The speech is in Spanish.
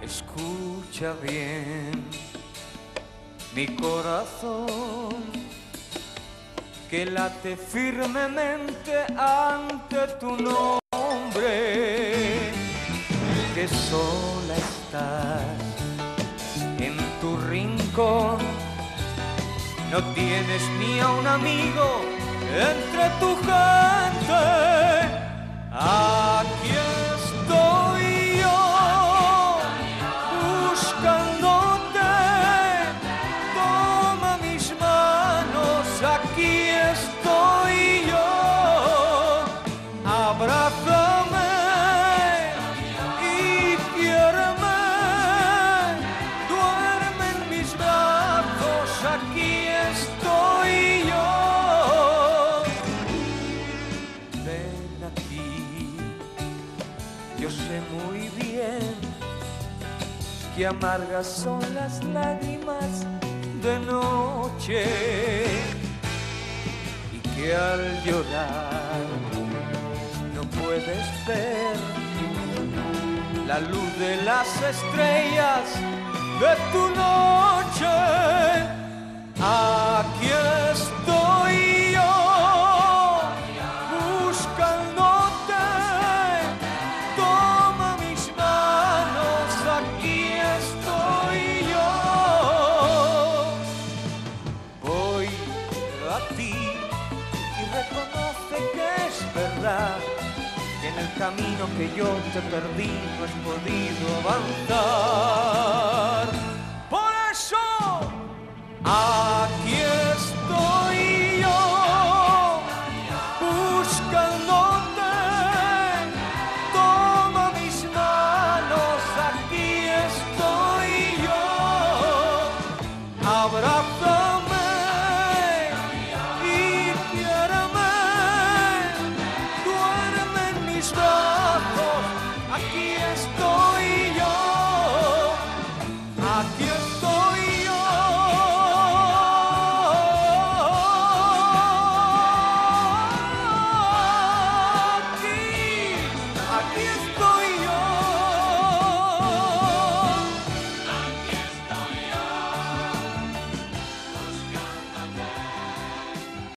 Escucha bien, mi corazón, que late firmemente ante tu nombre, que sola estás en tu rincón, no tienes ni a un amigo entre tu gente. Aquí estoy yo buscándote, toma mis manos, aquí estoy yo, abrázame y quiéreme, duerme en mis brazos, aquí estoy yo. Ven aquí, yo sé muy bien que amargas son las lágrimas de noche y que al llorar no puedes ver la luz de las estrellas de tu noche. Aquí estoy yo buscándote, toma mis manos, aquí estoy yo. Voy a ti y reconoce que es verdad, que en el camino que yo te perdí no has podido avanzar.